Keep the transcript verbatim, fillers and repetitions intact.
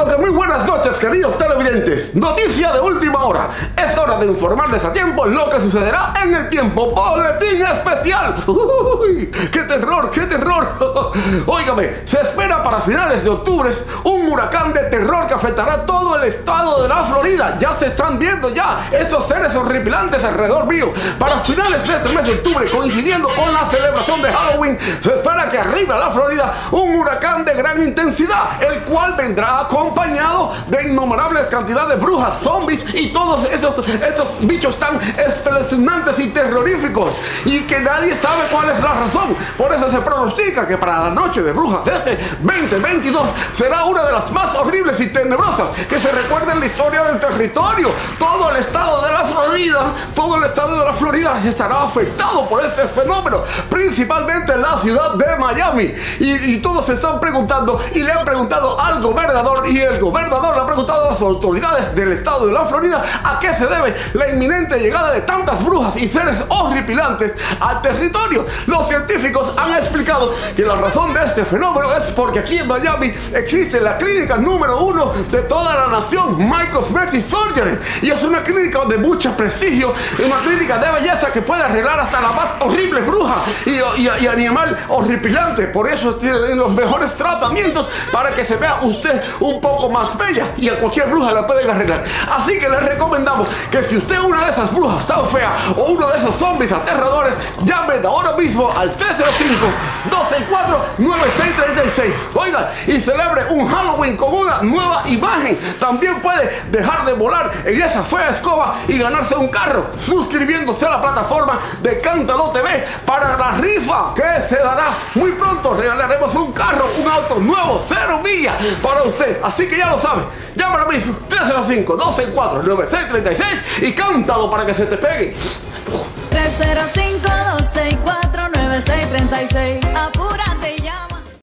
Pero que muy buenas noches, queridos televidentes. Noticia de última hora. Es hora de informarles a tiempo lo que sucederá en el tiempo. Boletín especial. Uy, ¡qué terror, qué terror! Óigame, se espera para finales de octubre un huracán de terror que afectará todo el estado de la Florida. Ya se están viendo ya estos seres horripilantes alrededor mío. Para finales de este mes de octubre, coincidiendo con la celebración de Halloween, se espera que arribe a la Florida un huracán de gran intensidad, el cual vendrá acompañado de innumerables cantidades de brujas, zombies y todos esos, esos bichos tan espeluznantes y terroríficos, y que nadie sabe cuál es la razón. Por eso se pronostica que para la noche de brujas de este veinte veintidós será una de las más horribles y tenebrosas que se recuerda en la historia del territorio. Todo el estado de la Florida, todo el estado de la Florida estará afectado por este fenómeno, principalmente la ciudad de Miami. Y, y todos se están preguntando y le han preguntado al gobernador, y el gobernador le ha preguntado a las autoridades del estado de la Florida a qué se debe la inminente llegada de tantas brujas y seres horripilantes al territorio. Los científicos han explicado que la razón de este fenómeno es porque aquí en Miami existe la clínica número uno de toda la nación, My Cosmetic Surgery, y es una clínica de mucho prestigio, una clínica de belleza que puede arreglar hasta la más horrible bruja y, y, y animal horripilante. Por eso tienen los mejores tratamientos para que se vea usted un poco más bella, y a cualquier bruja la pueden arreglar. Así que les recomendamos que si usted es una de esas brujas tan feas o uno de esos zombies aterradores, llame de ahora mismo al tres cero cinco, dos seis cuatro, nueve seis tres seis. Oiga, y celebre un Halloween con una nueva imagen. También puede dejar de volar en esa fea escoba y ganarse un carro suscribiéndose a la plataforma de Cántalo T V para la rifa que se dará muy pronto. Regalaremos un carro, un auto nuevo, cero millas para usted. Así que ya lo sabe, llama ahora mismo tres cero cinco, dos seis cuatro, nueve seis tres seis y cántalo para que se te pegue. tres cero cinco, dos seis cuatro